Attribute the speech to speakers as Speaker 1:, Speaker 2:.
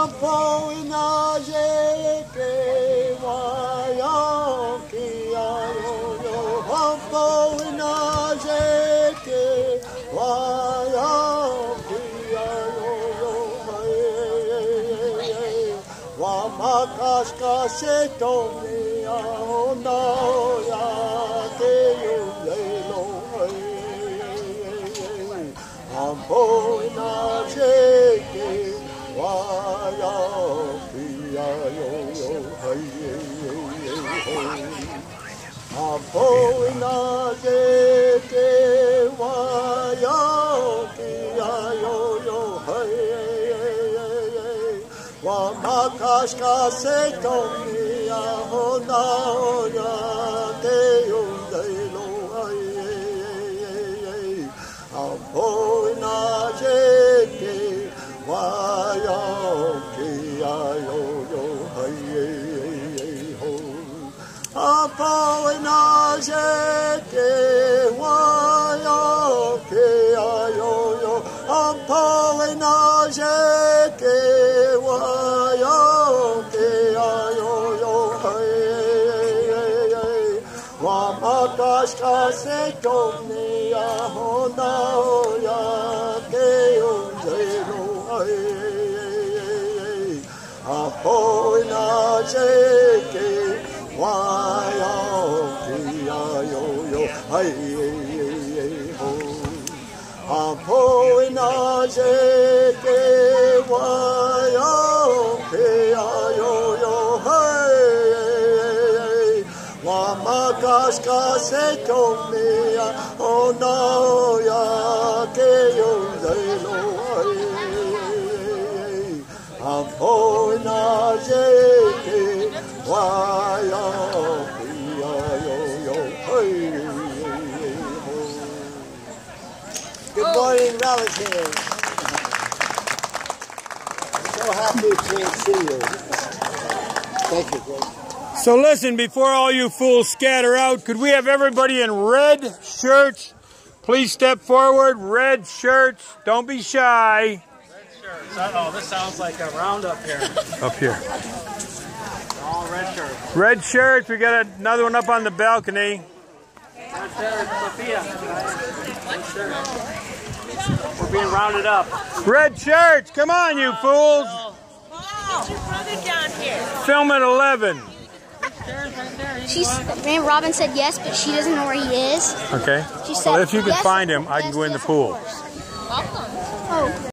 Speaker 1: Good morning, relatives. I'm so happy to see you. Thank you, Greg.
Speaker 2: So listen, before all you fools scatter out, could we have everybody in red shirts? Please step forward. Red shirts. Don't be shy.
Speaker 3: Red shirts. Uh-oh, this sounds like a roundup here.
Speaker 2: Up here.
Speaker 3: All red shirts.
Speaker 2: Red shirts. We got another one up on the balcony.
Speaker 3: Red shirts, Sophia. Red shirts. We're being rounded up.
Speaker 2: Red shirts. Come on, you fools.
Speaker 4: Get your brother down here.
Speaker 2: Film at 11.
Speaker 5: Robin said yes, but she doesn't know where he is.
Speaker 2: Okay.
Speaker 5: She said,
Speaker 2: well, if you can
Speaker 5: yes,
Speaker 2: find him, I can
Speaker 5: yes,
Speaker 2: go in the
Speaker 5: yes,
Speaker 2: pool.
Speaker 5: Welcome. Oh.